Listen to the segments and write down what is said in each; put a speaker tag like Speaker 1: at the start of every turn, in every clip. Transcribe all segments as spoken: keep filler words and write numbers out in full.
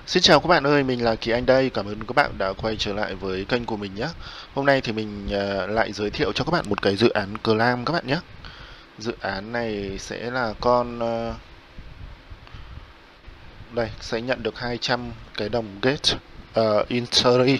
Speaker 1: Xin chào các bạn ơi, mình là Kỳ Anh đây. Cảm ơn các bạn đã quay trở lại với kênh của mình nhé. Hôm nay thì mình ờ, lại giới thiệu cho các bạn một cái dự án Clam các bạn nhé. Dự án này sẽ là con ờ, đây sẽ nhận được hai trăm cái đồng Gate uh, Interi.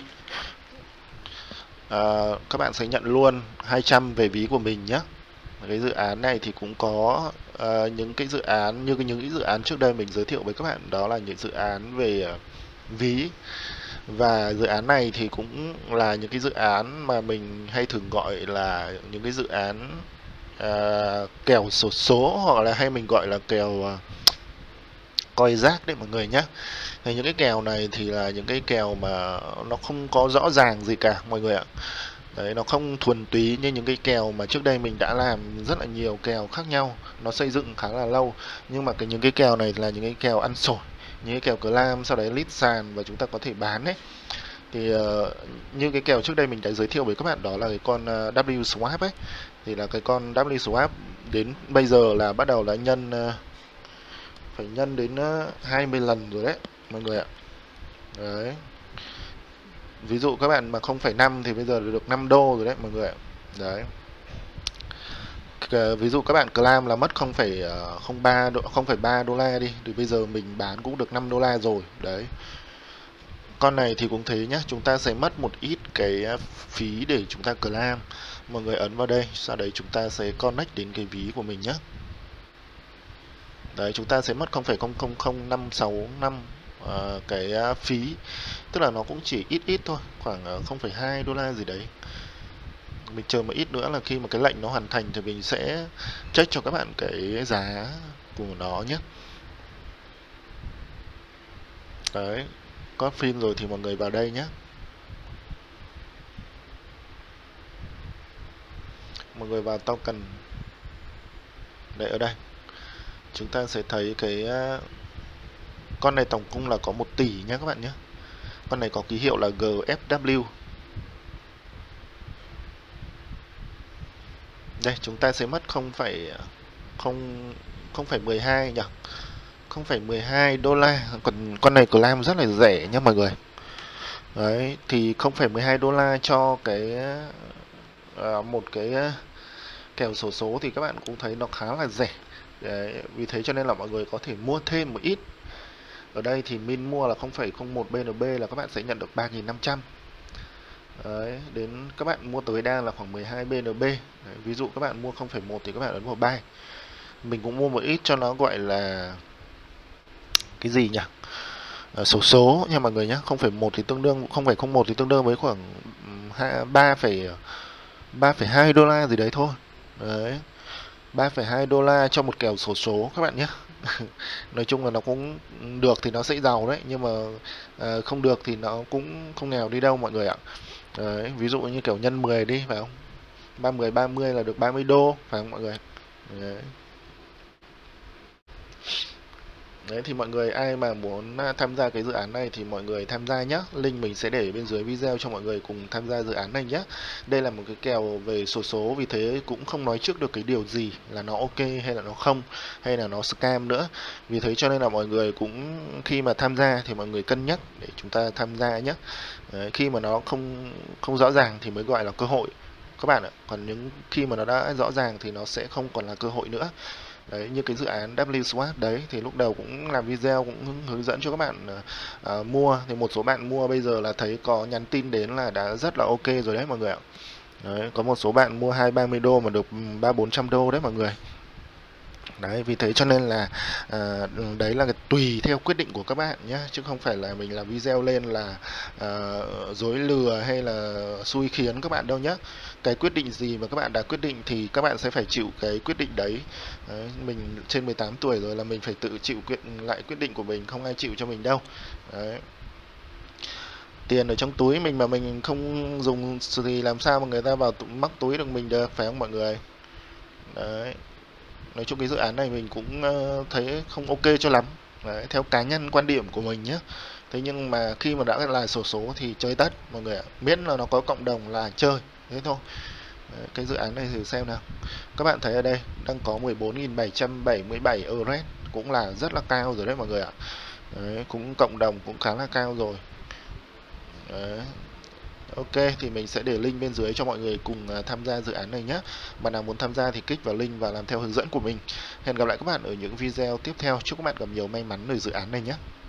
Speaker 1: Ờ, các bạn sẽ nhận luôn hai trăm về ví của mình nhé. Cái dự án này thì cũng có ờ, những cái dự án như những cái dự án trước đây mình giới thiệu với các bạn, đó là những dự án về ờ, ví. Và dự án này thì cũng là những cái dự án mà mình hay thường gọi là những cái dự án à, kèo xổ số, hoặc là hay mình gọi là kèo à, coi rác đấy mọi người nhé. Thì những cái kèo này thì là những cái kèo mà nó không có rõ ràng gì cả mọi người ạ. Đấy, nó không thuần túy như những cái kèo mà trước đây mình đã làm rất là nhiều kèo khác nhau, nó xây dựng khá là lâu. Nhưng mà cái những cái kèo này là những cái kèo ăn xổi, những cái kèo clam sau đấy lít sàn và chúng ta có thể bán ấy. Thì uh, như cái kèo trước đây mình đã giới thiệu với các bạn, đó là cái con uh, W swap ấy. Thì là cái con W swap đến bây giờ là bắt đầu đã nhân uh, phải nhân đến uh, hai mươi lần rồi đấy mọi người ạ. Đấy. Ví dụ các bạn mà không phẩy năm thì bây giờ được năm đô rồi đấy mọi người ạ. Đấy. Ví dụ các bạn clam là mất không phẩy không ba đô, không phẩy ba đô la đi, thì bây giờ mình bán cũng được năm đô la rồi. Đấy. Con này thì cũng thế nhé, chúng ta sẽ mất một ít cái phí để chúng ta clam. Mọi người ấn vào đây, sau đấy chúng ta sẽ connect đến cái ví của mình nhé. Đấy, chúng ta sẽ mất không phẩy không không không năm sáu năm uh, cái phí. Tức là nó cũng chỉ ít ít thôi, khoảng không phẩy hai đô la gì đấy. Mình chờ một ít nữa là khi mà cái lệnh nó hoàn thành thì mình sẽ check cho các bạn cái giá của nó nhé. Đấy, có phim rồi thì mọi người vào đây nhé. Mọi người vào token. Đấy, ở đây chúng ta sẽ thấy cái con này tổng共là có một tỷ nhé các bạn nhé. Con này có ký hiệu là G F W. Đây, chúng ta sẽ mất không phẩy không phẩy mười hai nhỉ, không phẩy mười hai đô la. Còn con này clam rất là rẻ nhé mọi người. Đấy, thì không phẩy mười hai đô la cho cái uh, một cái uh, kèo xổ số thì các bạn cũng thấy nó khá là rẻ. Đấy, vì thế cho nên là mọi người có thể mua thêm một ít. Ở đây thì min mua là không phẩy không một B N B là các bạn sẽ nhận được ba nghìn năm trăm. Đấy, đến các bạn mua tối đa là khoảng mười hai B N B. Đấy, ví dụ các bạn mua không phẩy một thì các bạn ấn vào buy. Mình cũng mua một ít cho nó gọi là cái gì nhỉ? À, số số nha mọi người nhé. không phẩy một thì tương đương không phẩy không một thì tương đương với khoảng ba phẩy hai đô la gì đấy thôi. Đấy. ba phẩy hai đô la cho một kèo xổ số các bạn nhé. Nói chung là nó cũng được thì nó sẽ giàu đấy, nhưng mà à, không được thì nó cũng không nghèo đi đâu mọi người ạ. Đấy, ví dụ như kiểu nhân mười đi phải không, ba mươi ba mươi là được ba mươi đô phải không mọi người. Đấy. Đấy thì mọi người ai mà muốn tham gia cái dự án này thì mọi người tham gia nhé. Link mình sẽ để bên dưới video cho mọi người cùng tham gia dự án này nhé. Đây là một cái kèo về sổ số, vì thế cũng không nói trước được cái điều gì là nó ok hay là nó không, hay là nó scam nữa. Vì thế cho nên là mọi người cũng khi mà tham gia thì mọi người cân nhắc để chúng ta tham gia nhé. Đấy, khi mà nó không không rõ ràng thì mới gọi là cơ hội các bạn ạ. Còn những khi mà nó đã rõ ràng thì nó sẽ không còn là cơ hội nữa. Đấy, như cái dự án W swap đấy thì lúc đầu cũng làm video cũng hướng dẫn cho các bạn uh, mua. Thì một số bạn mua bây giờ là thấy có nhắn tin đến là đã rất là ok rồi đấy mọi người ạ. Đấy, có một số bạn mua hai ba mươi đô mà được ba bốn trăm đô đấy mọi người. Đấy, vì thế cho nên là à, đấy là tùy theo quyết định của các bạn nhé, chứ không phải là mình làm video lên là à, dối lừa hay là xui khiến các bạn đâu nhé. Cái quyết định gì mà các bạn đã quyết định thì các bạn sẽ phải chịu cái quyết định đấy. Đấy, mình trên mười tám tuổi rồi là mình phải tự chịu quyết lại quyết định của mình, không ai chịu cho mình đâu. Đấy. Tiền ở trong túi mình mà mình không dùng thì làm sao mà người ta vào móc túi được mình được, phải không mọi người. Đấy. Nói chung cái dự án này mình cũng uh, thấy không ok cho lắm. Đấy, theo cá nhân quan điểm của mình nhé. Thế nhưng mà khi mà đã là xổ số thì chơi tất mọi người ạ. Miễn là nó có cộng đồng là chơi. Thế thôi. Đấy, cái dự án này thử xem nào. Các bạn thấy ở đây đang có mười bốn nghìn bảy trăm bảy mươi bảy euro, cũng là rất là cao rồi đấy mọi người ạ. Đấy, cũng cộng đồng cũng khá là cao rồi. Đấy. Ok, thì mình sẽ để link bên dưới cho mọi người cùng à, tham gia dự án này nhé. Bạn nào muốn tham gia thì kích vào link và làm theo hướng dẫn của mình. Hẹn gặp lại các bạn ở những video tiếp theo. Chúc các bạn gặp nhiều may mắn ở dự án này nhé.